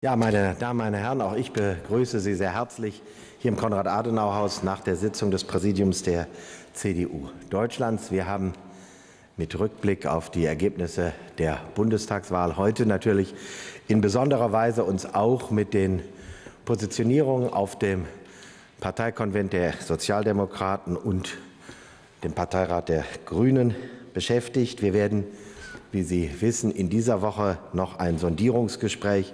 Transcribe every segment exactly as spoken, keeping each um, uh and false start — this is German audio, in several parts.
Ja, meine Damen, meine Herren, auch ich begrüße Sie sehr herzlich hier im Konrad-Adenauer-Haus nach der Sitzung des Präsidiums der C D U Deutschlands. Wir haben mit Rückblick auf die Ergebnisse der Bundestagswahl heute natürlich in besonderer Weise uns auch mit den Positionierungen auf dem Parteikonvent der Sozialdemokraten und dem Parteirat der Grünen beschäftigt. Wir werden, wie Sie wissen, in dieser Woche noch ein Sondierungsgespräch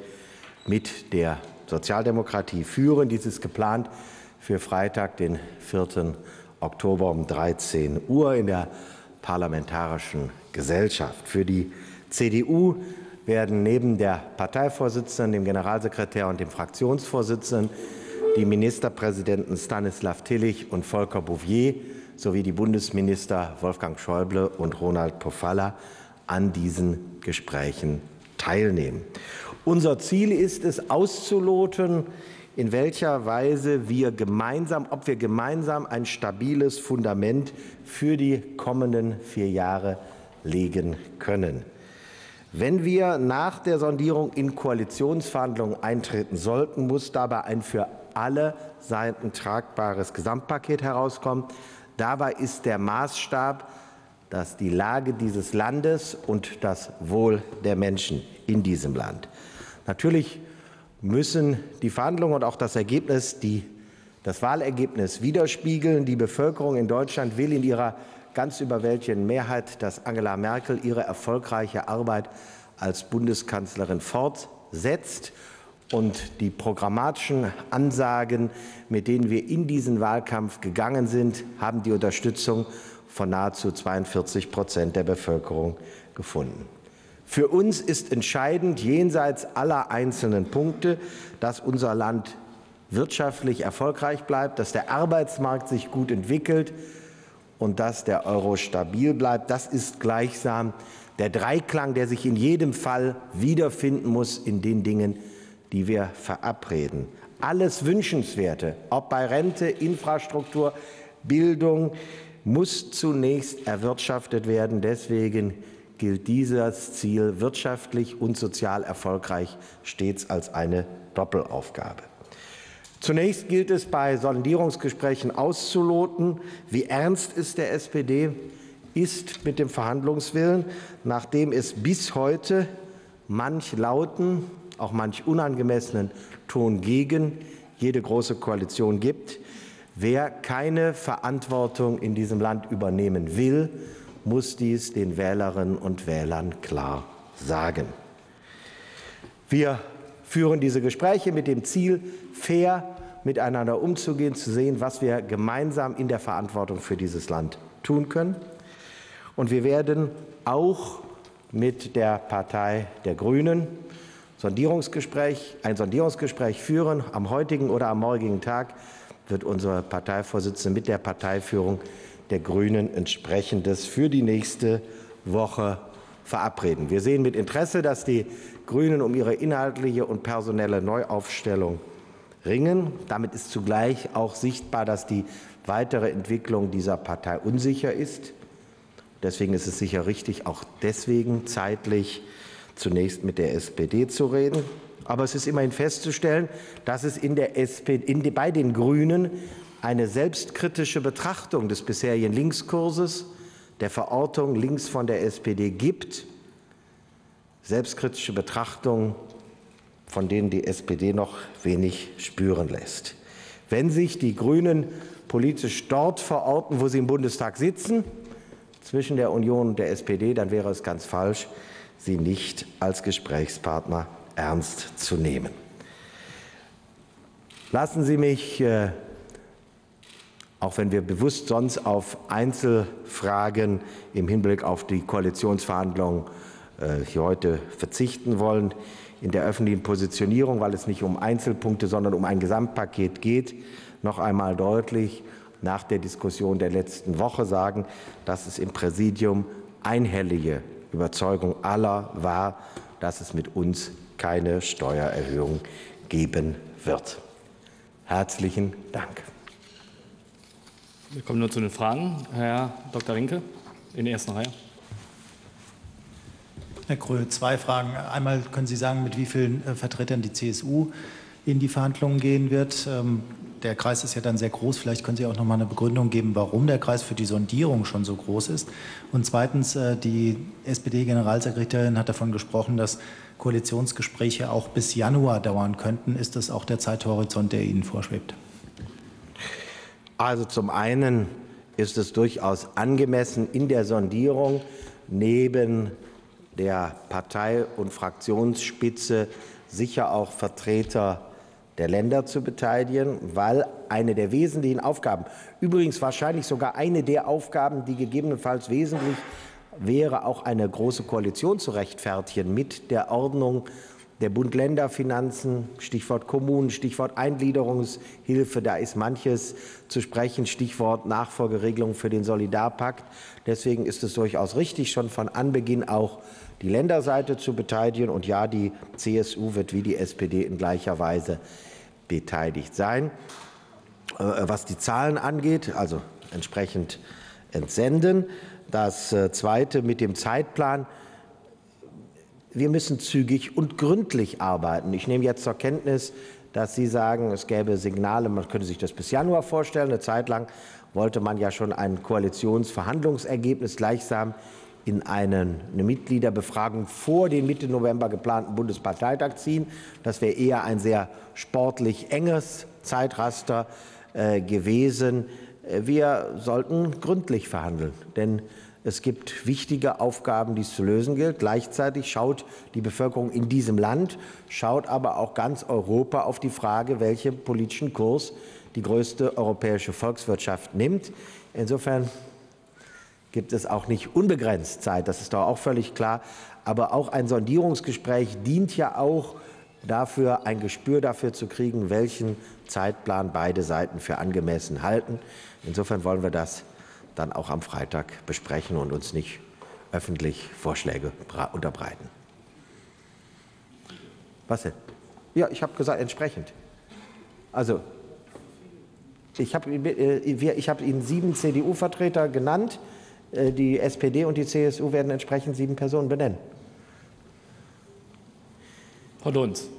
mit der Sozialdemokratie führen. Dies ist geplant für Freitag, den vierten Oktober um dreizehn Uhr in der Parlamentarischen Gesellschaft. Für die C D U werden neben der Parteivorsitzenden, dem Generalsekretär und dem Fraktionsvorsitzenden die Ministerpräsidenten Stanislav Tillich und Volker Bouffier sowie die Bundesminister Wolfgang Schäuble und Ronald Pofalla an diesen Gesprächen teilnehmen. Unser Ziel ist es, auszuloten, in welcher Weise wir gemeinsam, ob wir gemeinsam ein stabiles Fundament für die kommenden vier Jahre legen können. Wenn wir nach der Sondierung in Koalitionsverhandlungen eintreten sollten, muss dabei ein für alle Seiten tragbares Gesamtpaket herauskommen. Dabei ist der Maßstab, dass die Lage dieses Landes und das Wohl der Menschen in diesem Land. Natürlich müssen die Verhandlungen und auch das Ergebnis, die, das Wahlergebnis widerspiegeln. Die Bevölkerung in Deutschland will in ihrer ganz überwältigenden Mehrheit, dass Angela Merkel ihre erfolgreiche Arbeit als Bundeskanzlerin fortsetzt. Und die programmatischen Ansagen, mit denen wir in diesen Wahlkampf gegangen sind, haben die Unterstützung von nahezu zweiundvierzig Prozent der Bevölkerung gefunden. Für uns ist entscheidend, jenseits aller einzelnen Punkte, dass unser Land wirtschaftlich erfolgreich bleibt, dass der Arbeitsmarkt sich gut entwickelt und dass der Euro stabil bleibt. Das ist gleichsam der Dreiklang, der sich in jedem Fall wiederfinden muss in den Dingen, die wir verabreden. Alles Wünschenswerte, ob bei Rente, Infrastruktur, Bildung, muss zunächst erwirtschaftet werden. Deswegen gilt dieses Ziel wirtschaftlich und sozial erfolgreich stets als eine Doppelaufgabe. Zunächst gilt es bei Sondierungsgesprächen auszuloten, wie ernst es der S P D ist mit dem Verhandlungswillen, nachdem es bis heute manch lauten, auch manch unangemessenen Ton gegen jede große Koalition gibt. Wer keine Verantwortung in diesem Land übernehmen will, muss dies den Wählerinnen und Wählern klar sagen. Wir führen diese Gespräche mit dem Ziel, fair miteinander umzugehen, zu sehen, was wir gemeinsam in der Verantwortung für dieses Land tun können. Und wir werden auch mit der Partei der Grünen Sondierungsgespräch, ein Sondierungsgespräch führen. Am heutigen oder am morgigen Tag wird unsere Parteivorsitzende mit der Parteiführung der Grünen Entsprechendes für die nächste Woche verabreden. Wir sehen mit Interesse, dass die Grünen um ihre inhaltliche und personelle Neuaufstellung ringen. Damit ist zugleich auch sichtbar, dass die weitere Entwicklung dieser Partei unsicher ist. Deswegen ist es sicher richtig, auch deswegen zeitlich zunächst mit der S P D zu reden. Aber es ist immerhin festzustellen, dass es in der S P D, in, bei den Grünen eine selbstkritische Betrachtung des bisherigen Linkskurses, der Verortung links von der S P D gibt, selbstkritische Betrachtungen, von denen die S P D noch wenig spüren lässt. Wenn sich die Grünen politisch dort verorten, wo sie im Bundestag sitzen, zwischen der Union und der S P D, dann wäre es ganz falsch, sie nicht als Gesprächspartner ernst zu nehmen. Lassen Sie mich, äh, auch wenn wir bewusst sonst auf Einzelfragen im Hinblick auf die Koalitionsverhandlungen äh, hier heute verzichten wollen, in der öffentlichen Positionierung, weil es nicht um Einzelpunkte, sondern um ein Gesamtpaket geht, noch einmal deutlich nach der Diskussion der letzten Woche sagen, dass es im Präsidium einhellige Überzeugung aller war, dass es mit uns keine Steuererhöhung geben wird. Herzlichen Dank. Wir kommen nun zu den Fragen. Herr Doktor Rinke in der ersten Reihe. Herr Gröhe, zwei Fragen. Einmal können Sie sagen, mit wie vielen Vertretern die C S U in die Verhandlungen gehen wird. Der Kreis ist ja dann sehr groß. Vielleicht können Sie auch noch mal eine Begründung geben, warum der Kreis für die Sondierung schon so groß ist. Und zweitens, die S P D-Generalsekretärin hat davon gesprochen, dass Koalitionsgespräche auch bis Januar dauern könnten. Ist das auch der Zeithorizont, der Ihnen vorschwebt? Also zum einen ist es durchaus angemessen, in der Sondierung neben der Partei- und Fraktionsspitze sicher auch Vertreter der Länder zu beteiligen, weil eine der wesentlichen Aufgaben, übrigens wahrscheinlich sogar eine der Aufgaben, die gegebenenfalls wesentlich wäre, auch eine große Koalition zu rechtfertigen mit der Ordnung der Bund-Länder-Finanzen, Stichwort Kommunen, Stichwort Eingliederungshilfe, da ist manches zu sprechen, Stichwort Nachfolgeregelung für den Solidarpakt. Deswegen ist es durchaus richtig, schon von Anbeginn auch die Länderseite zu beteiligen. Und ja, die C S U wird wie die S P D in gleicher Weise beteiligt sein. Was die Zahlen angeht, also entsprechend entsenden. Das Zweite mit dem Zeitplan. Wir müssen zügig und gründlich arbeiten. Ich nehme jetzt zur Kenntnis, dass Sie sagen, es gäbe Signale, man könnte sich das bis Januar vorstellen. Eine Zeit lang wollte man ja schon ein Koalitionsverhandlungsergebnis gleichsam in einen, eine Mitgliederbefragung vor den Mitte November geplanten Bundesparteitag ziehen. Das wäre eher ein sehr sportlich enges Zeitraster äh, gewesen. Wir sollten gründlich verhandeln, denn es gibt wichtige Aufgaben, die es zu lösen gilt. Gleichzeitig schaut die Bevölkerung in diesem Land, schaut aber auch ganz Europa auf die Frage, welchen politischen Kurs die größte europäische Volkswirtschaft nimmt. Insofern gibt es auch nicht unbegrenzt Zeit, das ist doch auch völlig klar. Aber auch ein Sondierungsgespräch dient ja auch dafür, ein Gespür dafür zu kriegen, welchen Zeitplan beide Seiten für angemessen halten. Insofern wollen wir das dann auch am Freitag besprechen und uns nicht öffentlich Vorschläge unterbreiten. Was denn? Ja, ich habe gesagt, entsprechend. Also, ich habe ich hab Ihnen sieben C D U-Vertreter genannt. Die S P D und die C S U werden entsprechend sieben Personen benennen. Frau Dunz.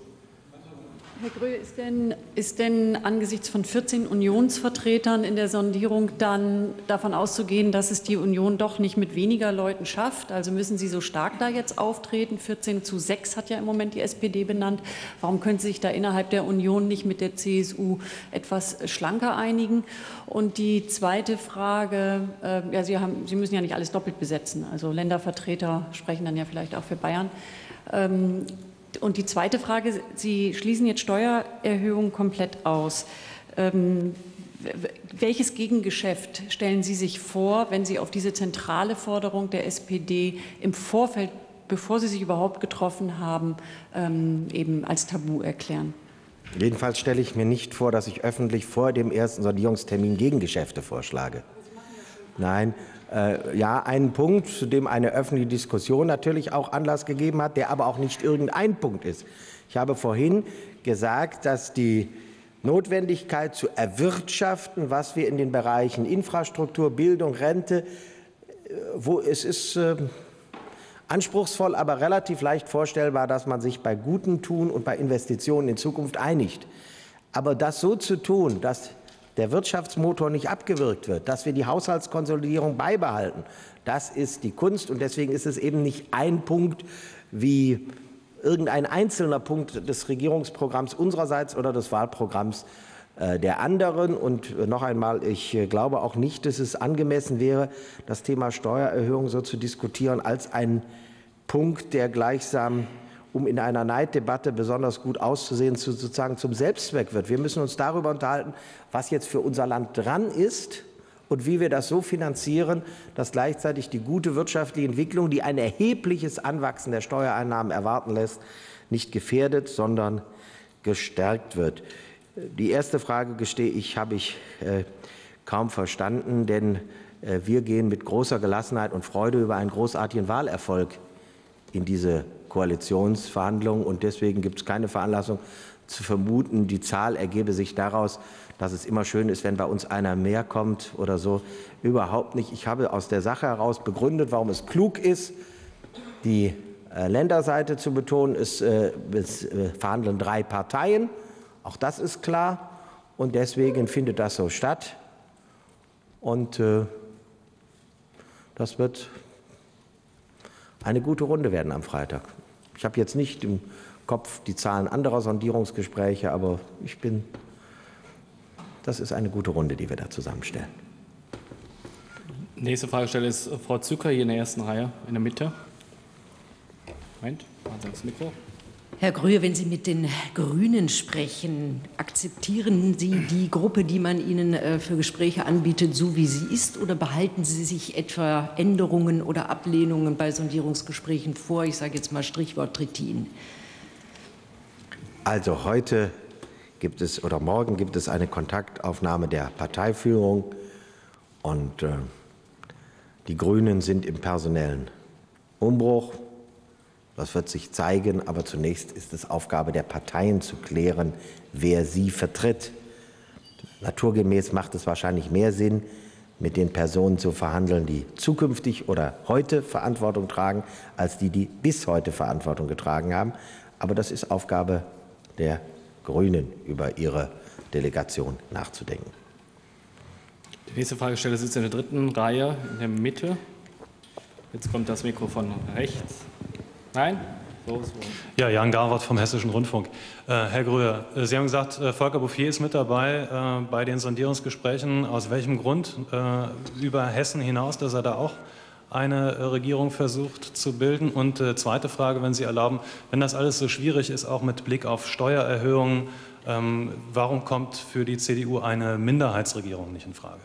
Herr Gröhe, ist denn, ist denn angesichts von vierzehn Unionsvertretern in der Sondierung dann davon auszugehen, dass es die Union doch nicht mit weniger Leuten schafft? Also müssen Sie so stark da jetzt auftreten? vierzehn zu sechs hat ja im Moment die S P D benannt. Warum können Sie sich da innerhalb der Union nicht mit der C S U etwas schlanker einigen? Und die zweite Frage, äh, ja, Sie, haben, Sie müssen ja nicht alles doppelt besetzen. Also Ländervertreter sprechen dann ja vielleicht auch für Bayern. Ähm, Und die zweite Frage, Sie schließen jetzt Steuererhöhungen komplett aus. Ähm, welches Gegengeschäft stellen Sie sich vor, wenn Sie auf diese zentrale Forderung der S P D im Vorfeld, bevor Sie sich überhaupt getroffen haben, ähm, eben als Tabu erklären? Jedenfalls stelle ich mir nicht vor, dass ich öffentlich vor dem ersten Sondierungstermin Gegengeschäfte vorschlage. Nein. Äh, ja, einen Punkt, zu dem eine öffentliche Diskussion natürlich auch Anlass gegeben hat, der aber auch nicht irgendein Punkt ist. Ich habe vorhin gesagt, dass die Notwendigkeit zu erwirtschaften, was wir in den Bereichen Infrastruktur, Bildung, Rente, wo es ist äh, anspruchsvoll, aber relativ leicht vorstellbar, dass man sich bei gutem Tun und bei Investitionen in Zukunft einigt. Aber das so zu tun, dass der Wirtschaftsmotor nicht abgewürgt wird, dass wir die Haushaltskonsolidierung beibehalten, das ist die Kunst. Und deswegen ist es eben nicht ein Punkt wie irgendein einzelner Punkt des Regierungsprogramms unsererseits oder des Wahlprogramms äh, der anderen. Und noch einmal, ich äh, glaube auch nicht, dass es angemessen wäre, das Thema Steuererhöhung so zu diskutieren als ein Punkt, der gleichsam, um in einer Neiddebatte besonders gut auszusehen, zu, sozusagen zum Selbstzweck wird. Wir müssen uns darüber unterhalten, was jetzt für unser Land dran ist und wie wir das so finanzieren, dass gleichzeitig die gute wirtschaftliche Entwicklung, die ein erhebliches Anwachsen der Steuereinnahmen erwarten lässt, nicht gefährdet, sondern gestärkt wird. Die erste Frage, gestehe ich, habe ich äh, kaum verstanden, denn äh, wir gehen mit großer Gelassenheit und Freude über einen großartigen Wahlerfolg in diese Koalitionsverhandlungen. Und deswegen gibt es keine Veranlassung zu vermuten, die Zahl ergebe sich daraus, dass es immer schön ist, wenn bei uns einer mehr kommt oder so. Überhaupt nicht. Ich habe aus der Sache heraus begründet, warum es klug ist, die Länderseite zu betonen. Es, äh, es äh, verhandeln drei Parteien, auch das ist klar, und deswegen findet das so statt. Und äh, das wird eine gute Runde werden am Freitag. Ich habe jetzt nicht im Kopf die Zahlen anderer Sondierungsgespräche, aber ich bin, das ist eine gute Runde, die wir da zusammenstellen. Nächste Fragesteller ist Frau Zücker hier in der ersten Reihe, in der Mitte. Moment, machen Sie das Mikro. Herr Gröhe, wenn Sie mit den Grünen sprechen, akzeptieren Sie die Gruppe, die man Ihnen äh, für Gespräche anbietet, so wie sie ist, oder behalten Sie sich etwa Änderungen oder Ablehnungen bei Sondierungsgesprächen vor? Ich sage jetzt mal Stichwort Trittin. Also heute gibt es oder morgen gibt es eine Kontaktaufnahme der Parteiführung, und äh, die Grünen sind im personellen Umbruch. Das wird sich zeigen, aber zunächst ist es Aufgabe der Parteien zu klären, wer sie vertritt. Naturgemäß macht es wahrscheinlich mehr Sinn, mit den Personen zu verhandeln, die zukünftig oder heute Verantwortung tragen, als die, die bis heute Verantwortung getragen haben. Aber das ist Aufgabe der Grünen, über ihre Delegation nachzudenken. Die nächste Fragesteller sitzt in der dritten Reihe in der Mitte. Jetzt kommt das Mikro von rechts. Nein? So, so. Ja, Jan Garwart vom Hessischen Rundfunk. Äh, Herr Gröhe, Sie haben gesagt, äh, Volker Bouffier ist mit dabei äh, bei den Sondierungsgesprächen. Aus welchem Grund? Äh, über Hessen hinaus, dass er da auch eine äh, Regierung versucht zu bilden? Und äh, zweite Frage, wenn Sie erlauben, wenn das alles so schwierig ist, auch mit Blick auf Steuererhöhungen, ähm, warum kommt für die C D U eine Minderheitsregierung nicht in Frage?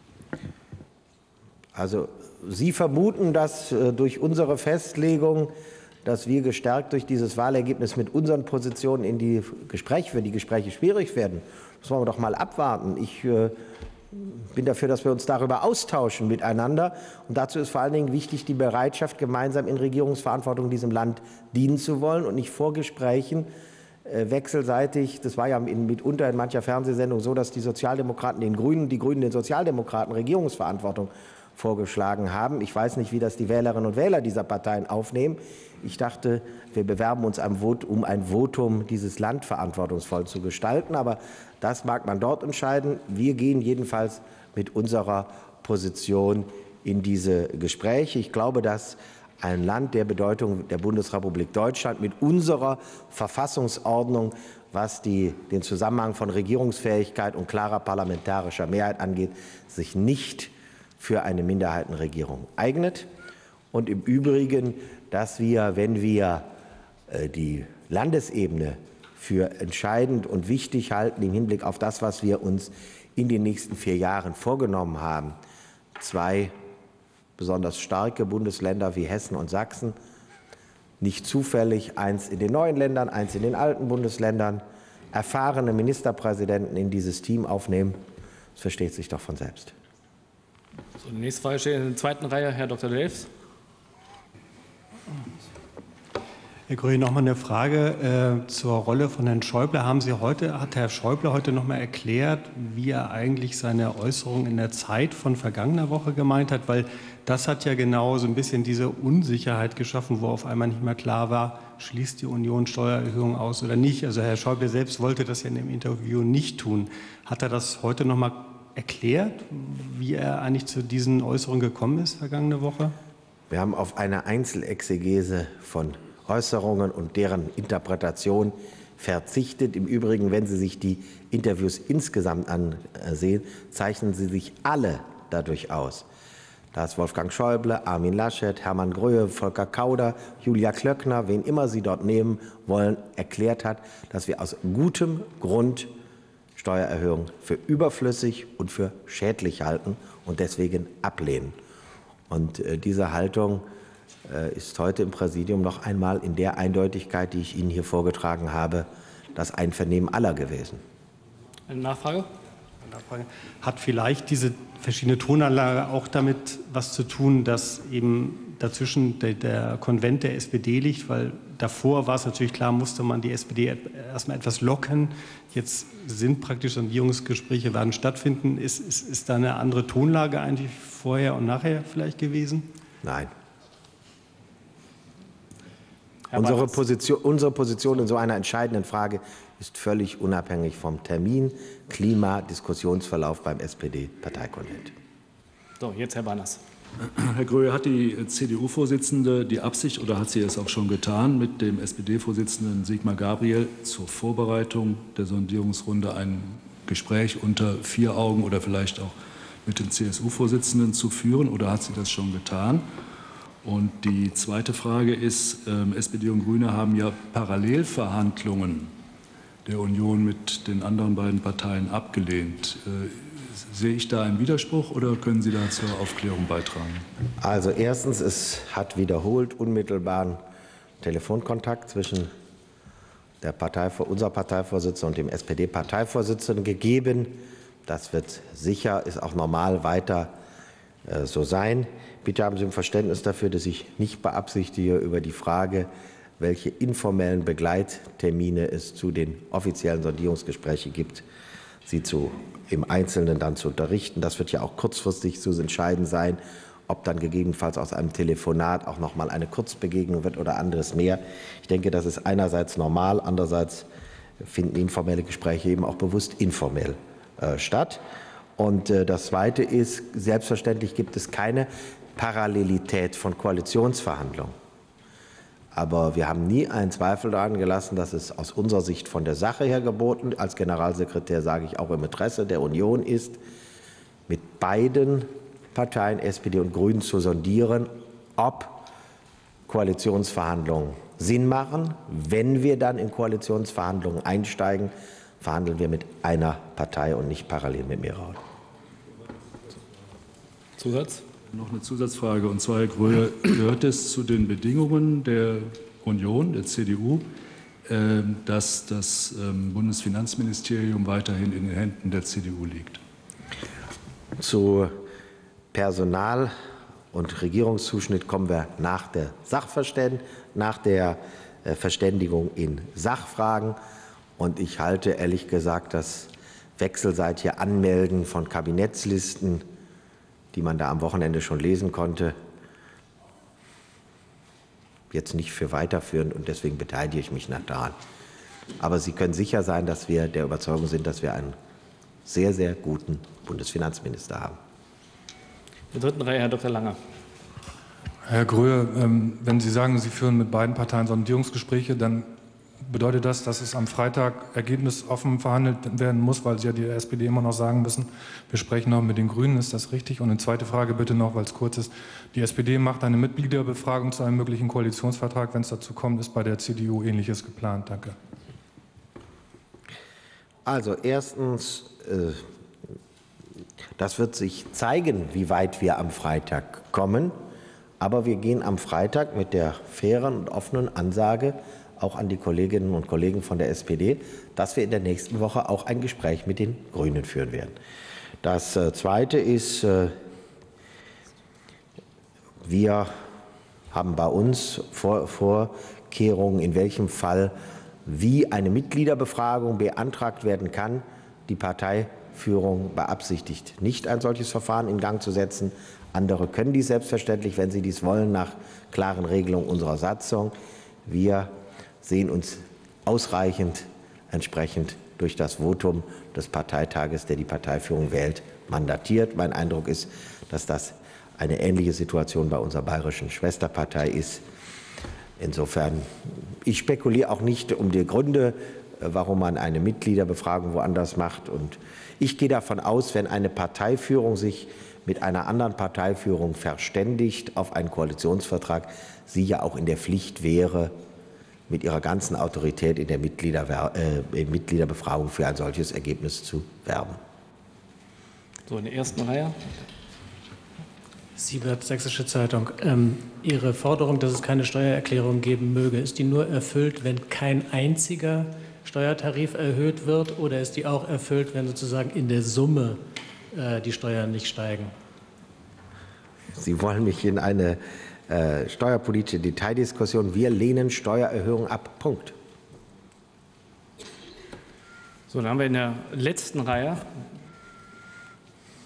Also Sie vermuten, dass äh, durch unsere Festlegung, dass wir gestärkt durch dieses Wahlergebnis mit unseren Positionen in die Gespräche, für die Gespräche schwierig werden. Das wollen wir doch mal abwarten. Ich äh, bin dafür, dass wir uns darüber austauschen miteinander. Und dazu ist vor allen Dingen wichtig die Bereitschaft, gemeinsam in Regierungsverantwortung diesem Land dienen zu wollen und nicht vor Gesprächen äh, wechselseitig. Das war ja in, mitunter in mancher Fernsehsendung so, dass die Sozialdemokraten den Grünen, die Grünen den Sozialdemokraten Regierungsverantwortung vorgeschlagen haben. Ich weiß nicht, wie das die Wählerinnen und Wähler dieser Parteien aufnehmen. Ich dachte, wir bewerben uns um ein Votum, dieses Land verantwortungsvoll zu gestalten. Aber das mag man dort entscheiden. Wir gehen jedenfalls mit unserer Position in diese Gespräche. Ich glaube, dass ein Land der Bedeutung der Bundesrepublik Deutschland mit unserer Verfassungsordnung, was die, den Zusammenhang von Regierungsfähigkeit und klarer parlamentarischer Mehrheit angeht, sich nicht für eine Minderheitenregierung eignet. Und im Übrigen, dass wir, wenn wir äh, die Landesebene für entscheidend und wichtig halten im Hinblick auf das, was wir uns in den nächsten vier Jahren vorgenommen haben, zwei besonders starke Bundesländer wie Hessen und Sachsen, nicht zufällig eins in den neuen Ländern, eins in den alten Bundesländern, erfahrene Ministerpräsidenten in dieses Team aufnehmen, das versteht sich doch von selbst. So, die nächste Frage steht in der zweiten Reihe, Herr Doktor Delfs. Herr Gröhe, noch mal eine Frage äh, zur Rolle von Herrn Schäuble. Haben Sie heute, hat Herr Schäuble heute noch mal erklärt, wie er eigentlich seine Äußerungen in der Zeit von vergangener Woche gemeint hat? Weil das hat ja genau so ein bisschen diese Unsicherheit geschaffen, wo auf einmal nicht mehr klar war, schließt die Union Steuererhöhungen aus oder nicht. Also Herr Schäuble selbst wollte das ja in dem Interview nicht tun. Hat er das heute noch mal erklärt, wie er eigentlich zu diesen Äußerungen gekommen ist vergangene Woche? Wir haben auf eine Einzelexegese von Äußerungen und deren Interpretation verzichtet. Im Übrigen, wenn Sie sich die Interviews insgesamt ansehen, zeichnen sie sich alle dadurch aus, dass Wolfgang Schäuble, Armin Laschet, Hermann Gröhe, Volker Kauder, Julia Klöckner, wen immer Sie dort nehmen wollen, erklärt hat, dass wir aus gutem Grund Steuererhöhungen für überflüssig und für schädlich halten und deswegen ablehnen. Und äh, diese Haltung äh, ist heute im Präsidium noch einmal in der Eindeutigkeit, die ich Ihnen hier vorgetragen habe, das Einvernehmen aller gewesen. Eine Nachfrage? Hat vielleicht diese verschiedene Tonanlage auch damit was zu tun, dass eben dazwischen der, der Konvent der S P D liegt? Weil davor war es natürlich klar, musste man die S P D erstmal etwas locken. Jetzt sind praktisch Sondierungsgespräche, werden stattfinden. Ist, ist, ist da eine andere Tonlage eigentlich vorher und nachher vielleicht gewesen? Nein. Unsere Position, unsere Position in so einer entscheidenden Frage ist völlig unabhängig vom Termin, Klima, Diskussionsverlauf beim S P D-Parteikonvent. So, jetzt Herr Banners. Herr Gröhe, hat die C D U-Vorsitzende die Absicht, oder hat sie es auch schon getan, mit dem S P D-Vorsitzenden Sigmar Gabriel zur Vorbereitung der Sondierungsrunde ein Gespräch unter vier Augen oder vielleicht auch mit dem C S U-Vorsitzenden zu führen, oder hat sie das schon getan? Und die zweite Frage ist, äh, S P D und Grüne haben ja Parallelverhandlungen der Union mit den anderen beiden Parteien abgelehnt. Äh, sehe ich da einen Widerspruch oder können Sie da zur Aufklärung beitragen? Also erstens, es hat wiederholt unmittelbaren Telefonkontakt zwischen der Partei, unserer Parteivorsitzenden und dem S P D-Parteivorsitzenden gegeben. Das wird sicher, ist auch normal weiter äh, so sein. Bitte haben Sie ein Verständnis dafür, dass ich nicht beabsichtige, über die Frage, welche informellen Begleittermine es zu den offiziellen Sondierungsgesprächen gibt, Sie zu, im Einzelnen dann zu unterrichten. Das wird ja auch kurzfristig zu entscheiden sein, ob dann gegebenenfalls aus einem Telefonat auch noch mal eine Kurzbegegnung wird oder anderes mehr. Ich denke, das ist einerseits normal, andererseits finden informelle Gespräche eben auch bewusst informell äh, statt. Und äh, das Zweite ist, selbstverständlich gibt es keine Parallelität von Koalitionsverhandlungen. Aber wir haben nie einen Zweifel daran gelassen, dass es aus unserer Sicht von der Sache her geboten, als Generalsekretär sage ich auch im Interesse der Union ist, mit beiden Parteien, S P D und Grünen, zu sondieren, ob Koalitionsverhandlungen Sinn machen. Wenn wir dann in Koalitionsverhandlungen einsteigen, verhandeln wir mit einer Partei und nicht parallel mit mehreren. Zusatz? Noch eine Zusatzfrage, und zwar, Herr Gröhe, gehört es zu den Bedingungen der Union, der C D U, äh, dass das äh, Bundesfinanzministerium weiterhin in den Händen der C D U liegt? Zu Personal- und Regierungszuschnitt kommen wir nach der Sachverständigung, nach der äh, Verständigung in Sachfragen. Und ich halte ehrlich gesagt das wechselseitige Anmelden von Kabinettslisten, die man da am Wochenende schon lesen konnte, jetzt nicht für weiterführend, und deswegen beteilige ich mich nach daran. Aber Sie können sicher sein, dass wir der Überzeugung sind, dass wir einen sehr, sehr guten Bundesfinanzminister haben. In der dritten Reihe Herr Doktor Langer. Herr Gröhe, wenn Sie sagen, Sie führen mit beiden Parteien Sondierungsgespräche, dann bedeutet das, dass es am Freitag ergebnisoffen verhandelt werden muss, weil Sie ja die S P D immer noch sagen müssen, wir sprechen noch mit den Grünen. Ist das richtig? Und eine zweite Frage bitte noch, weil es kurz ist. Die S P D macht eine Mitgliederbefragung zu einem möglichen Koalitionsvertrag. Wenn es dazu kommt, ist bei der C D U Ähnliches geplant. Danke. Also erstens, äh, das wird sich zeigen, wie weit wir am Freitag kommen. Aber wir gehen am Freitag mit der fairen und offenen Ansage auch an die Kolleginnen und Kollegen von der S P D, dass wir in der nächsten Woche auch ein Gespräch mit den Grünen führen werden. Das äh, Zweite ist, äh, wir haben bei uns Vor Vorkehrungen, in welchem Fall wie eine Mitgliederbefragung beantragt werden kann. Die Parteiführung beabsichtigt nicht, ein solches Verfahren in Gang zu setzen. Andere können dies selbstverständlich, wenn sie dies wollen, nach klaren Regelungen unserer Satzung. Wir sehen uns ausreichend entsprechend durch das Votum des Parteitages, der die Parteiführung wählt, mandatiert. Mein Eindruck ist, dass das eine ähnliche Situation bei unserer bayerischen Schwesterpartei ist. Insofern, ich spekuliere auch nicht um die Gründe, warum man eine Mitgliederbefragung woanders macht. Und ich gehe davon aus, wenn eine Parteiführung sich mit einer anderen Parteiführung verständigt auf einen Koalitionsvertrag, sie ja auch in der Pflicht wäre, mit ihrer ganzen Autorität in der Mitglieder, äh, Mitgliederbefragung für ein solches Ergebnis zu werben. So, in der ersten Reihe. Siebert, Sächsische Zeitung. Ähm, Ihre Forderung, dass es keine Steuererklärung geben möge, ist die nur erfüllt, wenn kein einziger Steuertarif erhöht wird, oder ist die auch erfüllt, wenn sozusagen in der Summe äh, die Steuern nicht steigen? Sie wollen mich in eine Äh, steuerpolitische Detaildiskussion. Wir lehnen Steuererhöhungen ab. Punkt. So, dann haben wir in der letzten Reihe.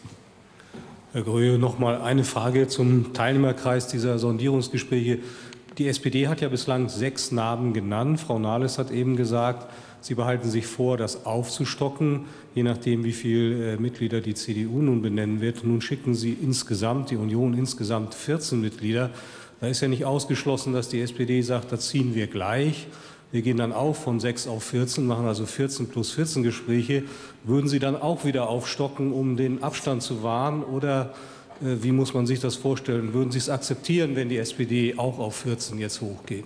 Herr Gröhe, noch mal eine Frage zum Teilnehmerkreis dieser Sondierungsgespräche. Die S P D hat ja bislang sechs Namen genannt. Frau Nahles hat eben gesagt, Sie behalten sich vor, das aufzustocken, je nachdem, wie viele Mitglieder die C D U nun benennen wird. Nun schicken Sie insgesamt, die Union insgesamt vierzehn Mitglieder. Da ist ja nicht ausgeschlossen, dass die S P D sagt, da ziehen wir gleich. Wir gehen dann auch von sechs auf vierzehn, machen also vierzehn plus vierzehn Gespräche. Würden Sie dann auch wieder aufstocken, um den Abstand zu wahren? Oder äh, wie muss man sich das vorstellen? Würden Sie es akzeptieren, wenn die S P D auch auf vierzehn jetzt hochgeht?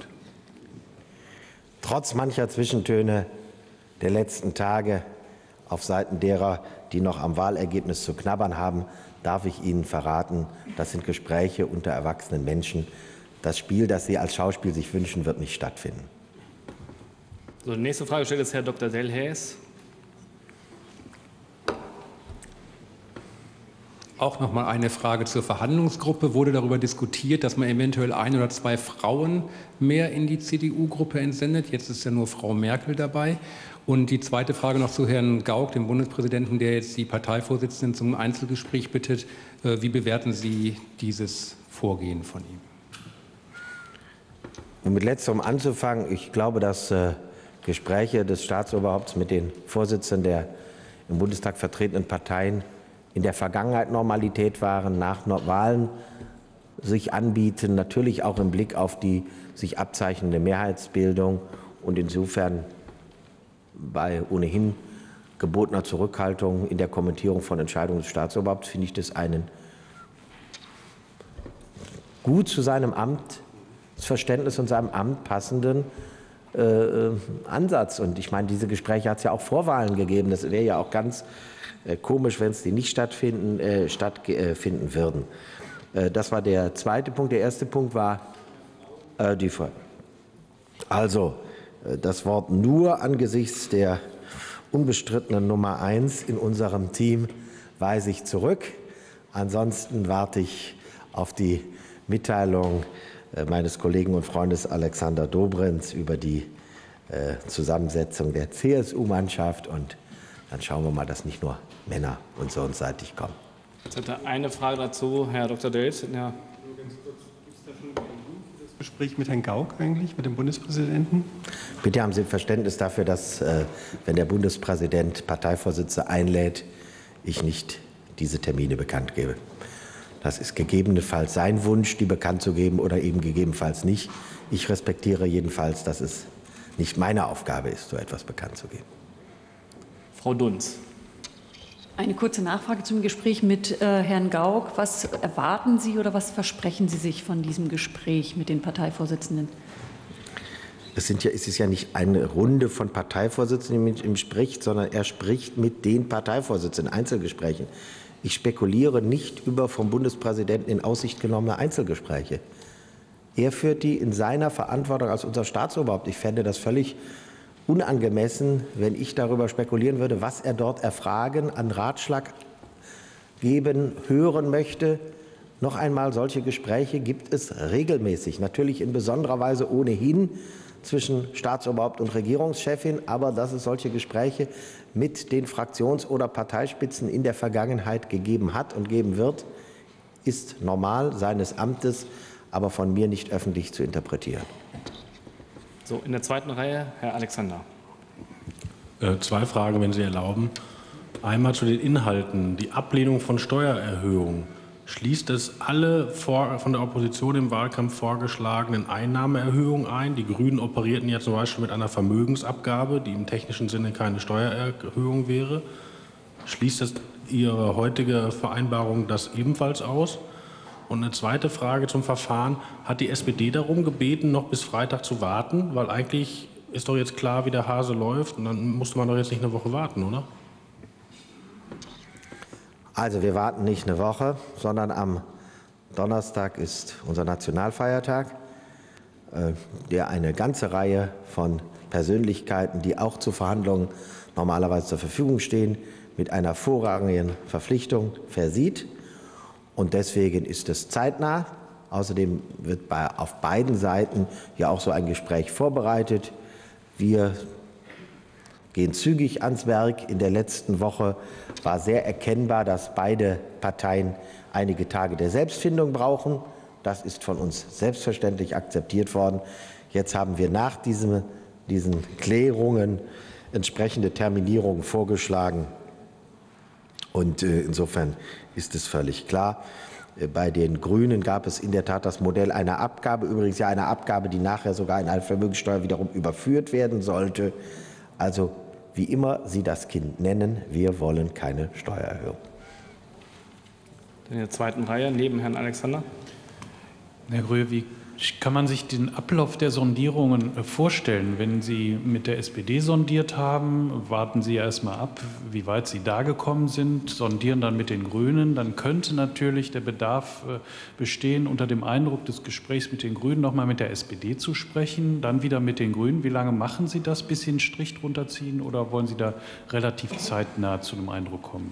Trotz mancher Zwischentöne der letzten Tage auf Seiten derer, die noch am Wahlergebnis zu knabbern haben, darf ich Ihnen verraten, das sind Gespräche unter erwachsenen Menschen. Das Spiel, das Sie als Schauspiel sich wünschen, wird nicht stattfinden. So, die nächste Frage stellt jetzt Herr Doktor Delhaes. Auch noch mal eine Frage zur Verhandlungsgruppe. Wurde darüber diskutiert, dass man eventuell ein oder zwei Frauen mehr in die C D U-Gruppe entsendet? Jetzt ist ja nur Frau Merkel dabei. Und die zweite Frage noch zu Herrn Gauck, dem Bundespräsidenten, der jetzt die Parteivorsitzenden zum Einzelgespräch bittet. Wie bewerten Sie dieses Vorgehen von ihm? Um mit Letzterem anzufangen, ich glaube, dass äh, Gespräche des Staatsoberhaupts mit den Vorsitzenden der im Bundestag vertretenen Parteien in der Vergangenheit Normalität waren, nach Wahlen sich anbieten, natürlich auch im Blick auf die sich abzeichnende Mehrheitsbildung und insofern bei ohnehin gebotener Zurückhaltung in der Kommentierung von Entscheidungen des Staatsoberhaupts finde ich das einen gut zu seinem Amtsverständnis und seinem Amt passenden äh, Ansatz. Und ich meine, diese Gespräche hat es ja auch vor Wahlen gegeben. Das wäre ja auch ganz äh, komisch, wenn es die nicht stattfinden, äh, stattfinden würden. Äh, das war der zweite Punkt. Der erste Punkt war äh, die Frage. Also, das Wort nur angesichts der unbestrittenen Nummer eins in unserem Team weise ich zurück. Ansonsten warte ich auf die Mitteilung meines Kollegen und Freundes Alexander Dobrindt über die Zusammensetzung der C S U-Mannschaft. Und dann schauen wir mal, dass nicht nur Männer unserenseitig kommen. Jetzt hat er eine Frage dazu, Herr Doktor Delhaes. Ja. Gespräch mit Herrn Gauck eigentlich, mit dem Bundespräsidenten? Bitte haben Sie Verständnis dafür, dass, äh, wenn der Bundespräsident Parteivorsitzende einlädt, ich nicht diese Termine bekannt gebe. Das ist gegebenenfalls sein Wunsch, die bekannt zu geben oder eben gegebenenfalls nicht. Ich respektiere jedenfalls, dass es nicht meine Aufgabe ist, so etwas bekannt zu geben. Frau Dunz. Eine kurze Nachfrage zum Gespräch mit äh, Herrn Gauck. Was erwarten Sie oder was versprechen Sie sich von diesem Gespräch mit den Parteivorsitzenden? Es, sind ja, es ist ja nicht eine Runde von Parteivorsitzenden, die mit ihm spricht, sondern er spricht mit den Parteivorsitzenden in Einzelgesprächen. Ich spekuliere nicht über vom Bundespräsidenten in Aussicht genommene Einzelgespräche. Er führt die in seiner Verantwortung als unser Staatsoberhaupt. Ich fände das völlig unangemessen, wenn ich darüber spekulieren würde, was er dort erfragen, an Ratschlag geben, hören möchte. Noch einmal, solche Gespräche gibt es regelmäßig, natürlich in besonderer Weise ohnehin zwischen Staatsoberhaupt und Regierungschefin, aber dass es solche Gespräche mit den Fraktions- oder Parteispitzen in der Vergangenheit gegeben hat und geben wird, ist normal seines Amtes, aber von mir nicht öffentlich zu interpretieren. So, in der zweiten Reihe Herr Alexander. Äh, zwei Fragen, wenn Sie erlauben. Einmal zu den Inhalten. Die Ablehnung von Steuererhöhungen. Schließt es alle vor, von der Opposition im Wahlkampf vorgeschlagenen Einnahmeerhöhungen ein? Die Grünen operierten ja zum Beispiel mit einer Vermögensabgabe, die im technischen Sinne keine Steuererhöhung wäre. Schließt es Ihre heutige Vereinbarung das ebenfalls aus? Und eine zweite Frage zum Verfahren. Hat die S P D darum gebeten, noch bis Freitag zu warten? Weil eigentlich ist doch jetzt klar, wie der Hase läuft. Und dann musste man doch jetzt nicht eine Woche warten, oder? Also wir warten nicht eine Woche, sondern am Donnerstag ist unser Nationalfeiertag, der eine ganze Reihe von Persönlichkeiten, die auch zu Verhandlungen normalerweise zur Verfügung stehen, mit einer vorrangigen Verpflichtung versieht. Und deswegen ist es zeitnah. Außerdem wird bei, auf beiden Seiten ja auch so ein Gespräch vorbereitet. Wir gehen zügig ans Werk. In der letzten Woche war sehr erkennbar, dass beide Parteien einige Tage der Selbstfindung brauchen. Das ist von uns selbstverständlich akzeptiert worden. Jetzt haben wir nach diesem, diesen Klärungen entsprechende Terminierungen vorgeschlagen. Und äh, insofern ist es völlig klar. Bei den Grünen gab es in der Tat das Modell einer Abgabe, übrigens ja eine Abgabe, die nachher sogar in eine Vermögenssteuer wiederum überführt werden sollte. Also wie immer Sie das Kind nennen, wir wollen keine Steuererhöhung. In der zweiten Reihe neben Herrn Alexander. Herr Gröhe, wie kann man sich den Ablauf der Sondierungen vorstellen? Wenn Sie mit der S P D sondiert haben, warten Sie erst mal ab, wie weit Sie da gekommen sind, sondieren dann mit den Grünen. Dann könnte natürlich der Bedarf bestehen, unter dem Eindruck des Gesprächs mit den Grünen noch mal mit der S P D zu sprechen, dann wieder mit den Grünen. Wie lange machen Sie das, bis Sie einen Strich drunter ziehen, oder wollen Sie da relativ zeitnah zu einem Eindruck kommen?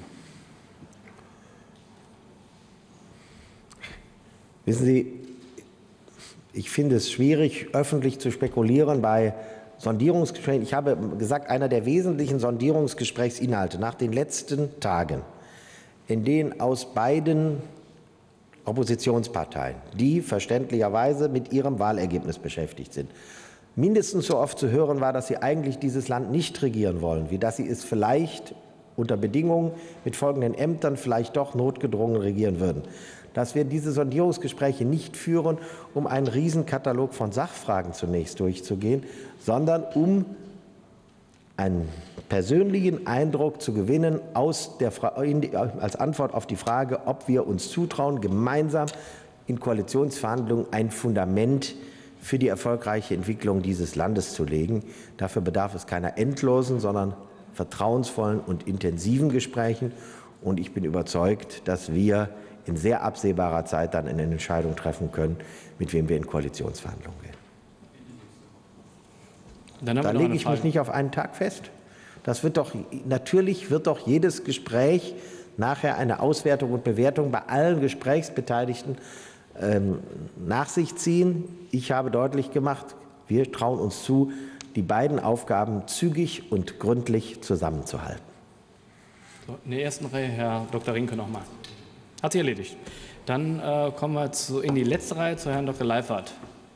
Wissen Sie, ich finde es schwierig, öffentlich zu spekulieren bei Sondierungsgesprächen. Ich habe gesagt, einer der wesentlichen Sondierungsgesprächsinhalte nach den letzten Tagen, in denen aus beiden Oppositionsparteien, die verständlicherweise mit ihrem Wahlergebnis beschäftigt sind, mindestens so oft zu hören war, dass sie eigentlich dieses Land nicht regieren wollen, wie dass sie es vielleicht unter Bedingungen mit folgenden Ämtern vielleicht doch notgedrungen regieren würden. Dass wir diese Sondierungsgespräche nicht führen, um einen Riesenkatalog von Sachfragen zunächst durchzugehen, sondern um einen persönlichen Eindruck zu gewinnen aus der Fra- als Antwort auf die Frage, ob wir uns zutrauen, gemeinsam in Koalitionsverhandlungen ein Fundament für die erfolgreiche Entwicklung dieses Landes zu legen. Dafür bedarf es keiner endlosen, sondern vertrauensvollen und intensiven Gesprächen. Und ich bin überzeugt, dass wir in sehr absehbarer Zeit dann eine Entscheidung treffen können, mit wem wir in Koalitionsverhandlungen gehen. Dann da lege ich mich nicht auf einen Tag fest. Das wird doch, natürlich wird doch jedes Gespräch nachher eine Auswertung und Bewertung bei allen Gesprächsbeteiligten ähm, nach sich ziehen. Ich habe deutlich gemacht, wir trauen uns zu, die beiden Aufgaben zügig und gründlich zusammenzuhalten. So, in der ersten Reihe Herr Doktor Rinke noch mal. Hat sich erledigt. Dann äh, kommen wir zu, in die letzte Reihe zu Herrn Doktor Leifert.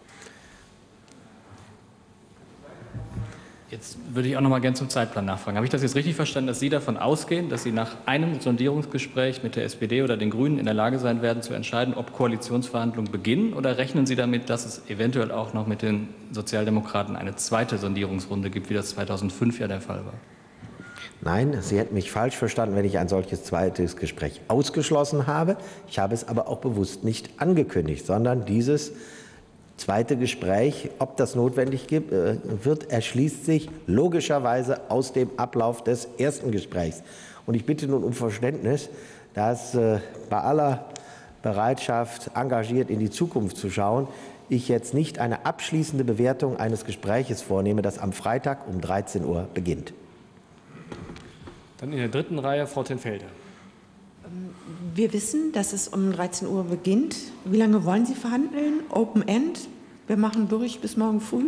Jetzt würde ich auch noch mal gerne zum Zeitplan nachfragen. Habe ich das jetzt richtig verstanden, dass Sie davon ausgehen, dass Sie nach einem Sondierungsgespräch mit der S P D oder den Grünen in der Lage sein werden, zu entscheiden, ob Koalitionsverhandlungen beginnen? Oder rechnen Sie damit, dass es eventuell auch noch mit den Sozialdemokraten eine zweite Sondierungsrunde gibt, wie das zweitausendfünf ja der Fall war? Nein, Sie hätten mich falsch verstanden, wenn ich ein solches zweites Gespräch ausgeschlossen habe. Ich habe es aber auch bewusst nicht angekündigt, sondern dieses zweite Gespräch, ob das notwendig wird, erschließt sich logischerweise aus dem Ablauf des ersten Gesprächs. Und ich bitte nun um Verständnis, dass bei aller Bereitschaft, engagiert in die Zukunft zu schauen, ich jetzt nicht eine abschließende Bewertung eines Gespräches vornehme, das am Freitag um dreizehn Uhr beginnt. Dann in der dritten Reihe Frau Tenfelde. Wir wissen, dass es um dreizehn Uhr beginnt. Wie lange wollen Sie verhandeln? Open End? Wir machen durch bis morgen früh?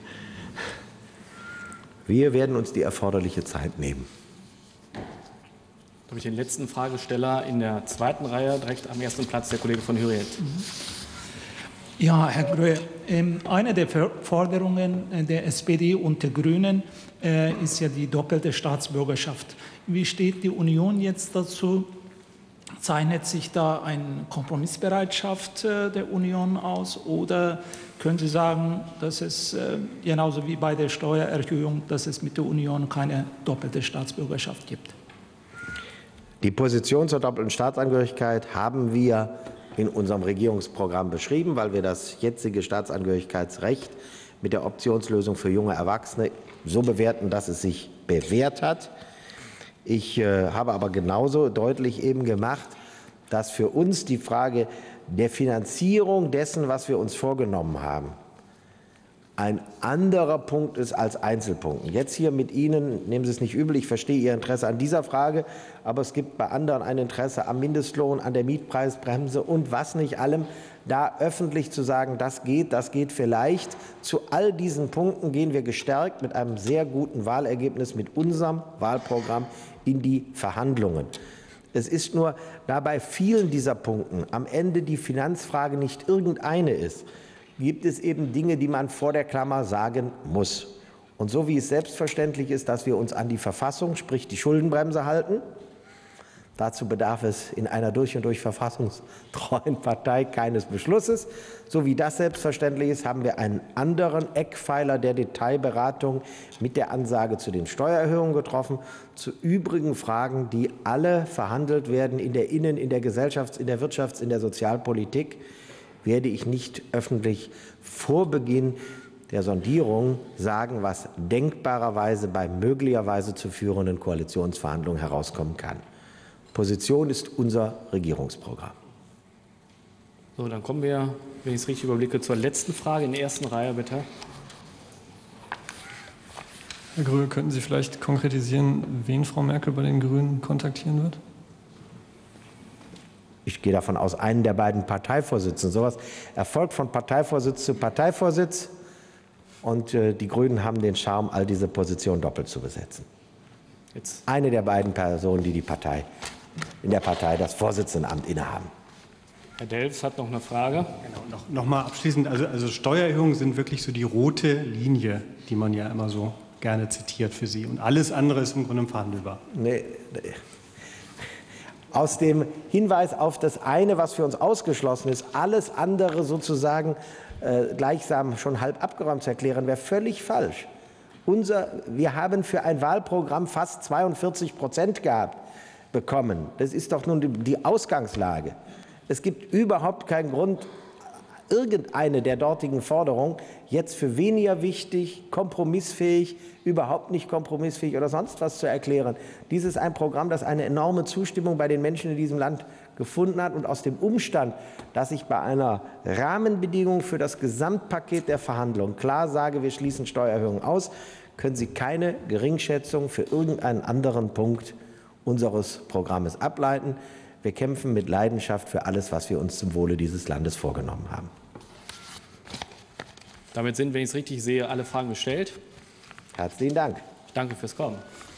Wir werden uns die erforderliche Zeit nehmen. Da habe ich den letzten Fragesteller in der zweiten Reihe, direkt am ersten Platz, der Kollege von Hürriyet. Ja, Herr Gröhe, eine der Forderungen der S P D und der Grünen ist ja die doppelte Staatsbürgerschaft. Wie steht die Union jetzt dazu? Zeichnet sich da eine Kompromissbereitschaft der Union aus? Oder können Sie sagen, dass es genauso wie bei der Steuererhöhung, dass es mit der Union keine doppelte Staatsbürgerschaft gibt? Die Position zur doppelten Staatsangehörigkeit haben wir in unserem Regierungsprogramm beschrieben, weil wir das jetzige Staatsangehörigkeitsrecht mit der Optionslösung für junge Erwachsene so bewerten, dass es sich bewährt hat. Ich äh, habe aber genauso deutlich eben gemacht, dass für uns die Frage der Finanzierung dessen, was wir uns vorgenommen haben, ein anderer Punkt ist als Einzelpunkten. Jetzt hier mit Ihnen, nehmen Sie es nicht übel, ich verstehe Ihr Interesse an dieser Frage, aber es gibt bei anderen ein Interesse am Mindestlohn, an der Mietpreisbremse und was nicht allem. Da öffentlich zu sagen, das geht, das geht vielleicht. Zu all diesen Punkten gehen wir gestärkt mit einem sehr guten Wahlergebnis, mit unserem Wahlprogramm in die Verhandlungen. Es ist nur, da bei vielen dieser Punkten am Ende die Finanzfrage nicht irgendeine ist, gibt es eben Dinge, die man vor der Klammer sagen muss. Und so wie es selbstverständlich ist, dass wir uns an die Verfassung, sprich die Schuldenbremse halten, dazu bedarf es in einer durch und durch verfassungstreuen Partei keines Beschlusses. So wie das selbstverständlich ist, haben wir einen anderen Eckpfeiler der Detailberatung mit der Ansage zu den Steuererhöhungen getroffen, zu übrigen Fragen, die alle verhandelt werden in der Innen-, in der Gesellschafts-, in der Wirtschafts-, in der Sozialpolitik, werde ich nicht öffentlich vor Beginn der Sondierung sagen, was denkbarerweise bei möglicherweise zu führenden Koalitionsverhandlungen herauskommen kann. Position ist unser Regierungsprogramm. So, dann kommen wir, wenn ich es richtig überblicke, zur letzten Frage in der ersten Reihe, bitte. Herr Gröhe, könnten Sie vielleicht konkretisieren, wen Frau Merkel bei den Grünen kontaktieren wird? Ich gehe davon aus, einen der beiden Parteivorsitzenden. Sowas erfolgt von Parteivorsitz zu Parteivorsitz. Und äh, die Grünen haben den Charme, all diese Positionen doppelt zu besetzen. Jetzt. Eine der beiden Personen, die, die Partei, in der Partei das Vorsitzendenamt innehaben. Herr Delfs hat noch eine Frage. Genau, noch, noch mal abschließend. Also, also Steuererhöhungen sind wirklich so die rote Linie, die man ja immer so gerne zitiert für Sie. Und alles andere ist im Grunde verhandelbar. Nee, nee. Aus dem Hinweis auf das eine, was für uns ausgeschlossen ist, alles andere sozusagen äh, gleichsam schon halb abgeräumt zu erklären, wäre völlig falsch. Unser, wir haben für ein Wahlprogramm fast zweiundvierzig Prozent gehabt, bekommen. Das ist doch nun die, die Ausgangslage. Es gibt überhaupt keinen Grund, irgendeine der dortigen Forderungen jetzt für weniger wichtig, kompromissfähig, überhaupt nicht kompromissfähig oder sonst was zu erklären. Dies ist ein Programm, das eine enorme Zustimmung bei den Menschen in diesem Land gefunden hat. Und aus dem Umstand, dass ich bei einer Rahmenbedingung für das Gesamtpaket der Verhandlungen klar sage, wir schließen Steuererhöhungen aus, können Sie keine Geringschätzung für irgendeinen anderen Punkt unseres Programmes ableiten. Wir kämpfen mit Leidenschaft für alles, was wir uns zum Wohle dieses Landes vorgenommen haben. Damit sind, wenn ich es richtig sehe, alle Fragen gestellt. Herzlichen Dank. Danke fürs Kommen.